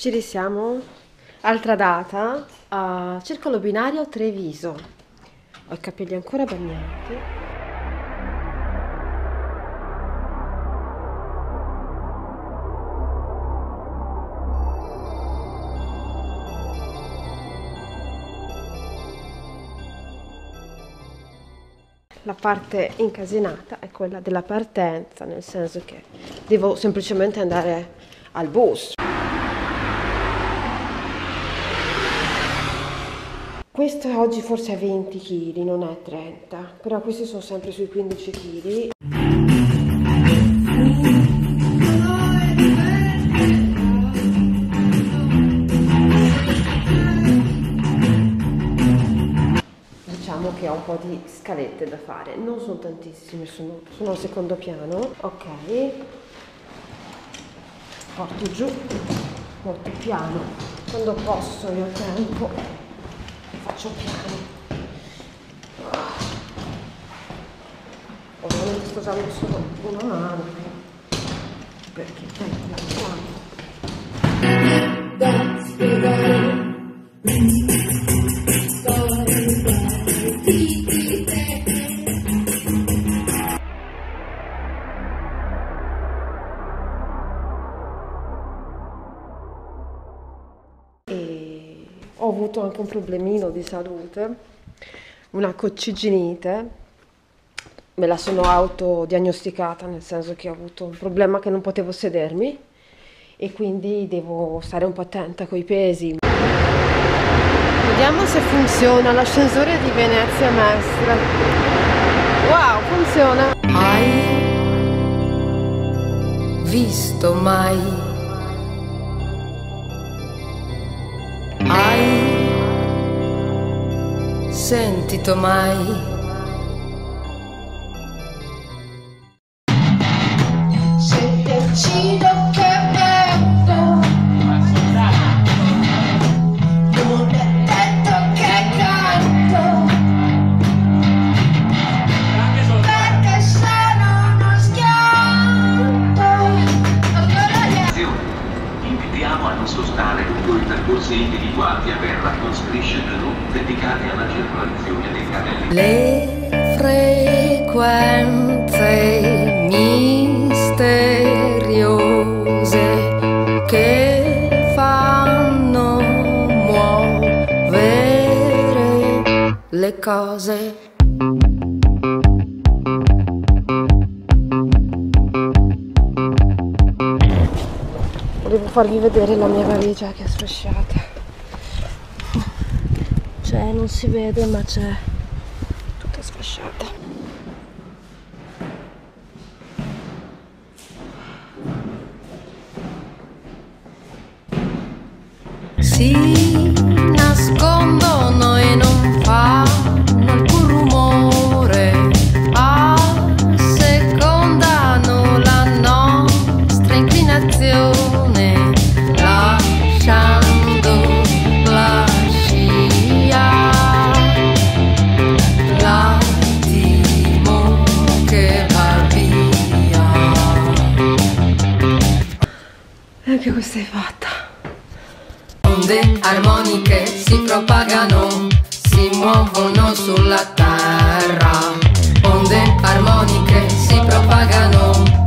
ci risiamo. Altra data a Circolo Binario Treviso. Ho i capelli ancora bagnati. La parte incasinata è quella della partenza, nel senso che devo semplicemente andare al bus. Questo oggi forse è 20 kg, non è 30, però questi sono sempre sui 15 kg. Diciamo che ho un po' di scalette da fare, non sono tantissime, sono al secondo piano. Ok, porto giù molto piano, quando posso io ho tempo faccio piano. Ovviamente sto usando solo una mano perché tengo la piano. E ho avuto anche un problemino di salute, una cocciginite, me la sono autodiagnosticata, nel senso che ho avuto un problema che non potevo sedermi e quindi devo stare un po' attenta coi pesi. Vediamo se funziona l'ascensore di Venezia Mestre. Wow, funziona! Hai visto mai? Hai sentito mai? Se decido che metto, non è detto che canto, perché sono uno schianto. Invitiamo a non sostare lungo i percorsi individuati a terra con strisce blu dedicate alla circolazione dei carrelli. Le frequenze misteriose che fanno muovere le cose. Volevo farvi vedere la mia valigia che è sfasciata. Cioè, non si vede, ma c'è tutta sfasciata. Si nascondono e non fanno alcun rumore, assecondano la nostra inclinazione, lasciando la scia, l'attimo che va via. E anche questa è fatta. Onde armoniche si propagano, si muovono sulla terra. Onde armoniche si propagano,